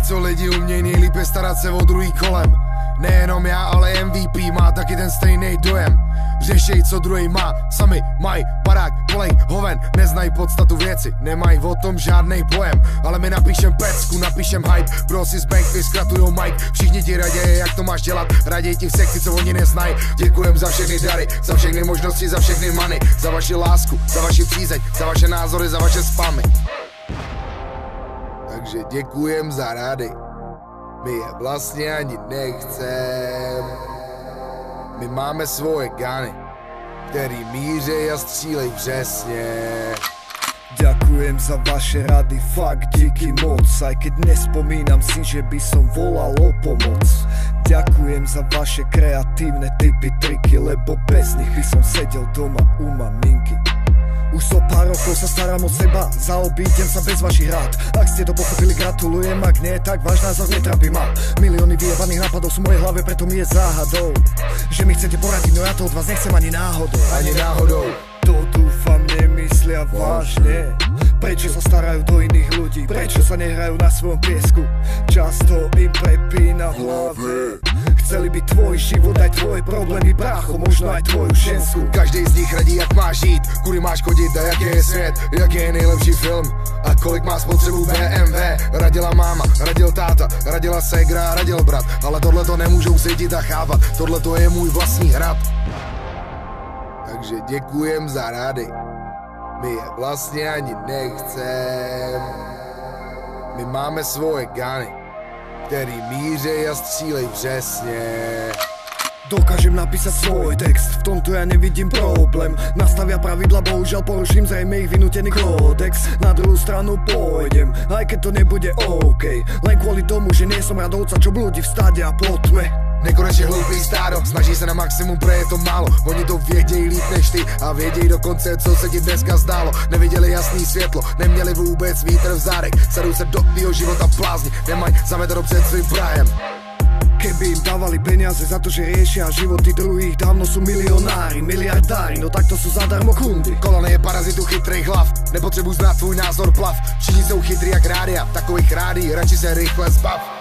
co lidi umějí nejlíp je starat se o druhý kolem. Nejenom já, ale MVP má taky ten stejný dojem. Řešej, co druhý má, sami mají barák, polej hoven, neznají podstatu věci, nemají o tom žádnej pojem. Ale my napíšem pecku, napíšem hype, bro si z bank vyskratujou mic. Všichni ti raději, jak to máš dělat, raději ti v sekci, co oni neznají. Děkujem za všechny dary, za všechny možnosti, za všechny money, za vaši lásku, za vaši přízeň, za vaše názory, za vaše spamy. Takže děkujem za rady. My je vlastně ani nechcem. My máme svoje gany, který mířej a střílej přesně. Ďakujem za vaše rady, fakt díky moc. Aj keď nespomínam si, že by som volal o pomoc. Ďakujem za vaše kreatívne tipy, triky, lebo bez nich by som sedel doma u maminky. Už so pár rokov sa starám o seba, zaobídem sa bez vašich rád. Ak ste to pochopili, gratulujem, ak nie, tak váš názor netrápi ma. Milióny vyjebaných nápadov sú v mojej hlave, preto mi je záhadou, že mi chcete poradiť, no ja to od vás nechcem ani náhodou. Ani náhodou. To dúfam nemyslia vážne. Prečo sa starajú do iných ľudí? Prečo sa nehrajú na svojom piesku? Často im prepína v hlave. Chceli by tvoj život, aj tvoje problémy, brácho, možno aj tvoju žensku. Každý z nich radí, jak máš žít, kudy máš chodit a jaký je svět, jaký je nejlepší film a kolik má spotřebu BMW. Radila máma, radil táta, radila ségra, radil brat, ale tohle to nemůžou sedět a chápat, tohle to je můj vlastní hrad. Takže děkujem za rady, my je vlastně ani nechcem. My máme svoje gany, který mířej a střílej přesně. Dokážem napísať svoj text, v tomto ja nevidím problém. Nastavia pravidla, bohužiaľ poruším zrejme ich vynútený kódex. Na druhú stranu pôjdem, aj keď to nebude OK. Len kvôli tomu, že nie som radovca, čo blúdi v stáde a plotve. Nekonečně hloupý stádo, snaží se na maximum, pro je to málo. Oni to vědějí líp než ty a vědějí dokonce, co se ti dneska zdálo. Neviděli jasný světlo, neměli vůbec vítr v zádech. Sadou se do tvýho života blázni, nemají zameteno před svým prahem. Keby im dávali peniaze za to, že riešia životy druhých, dávno sú milionári, miliardári, no takto sú zadarmo kundy. Kolony je parazitu chytrých hlav, nepotřebuji znát tvůj názor plav. Všichni jsou chytrý jak rádia, takových rádí, radši se rychle zbav.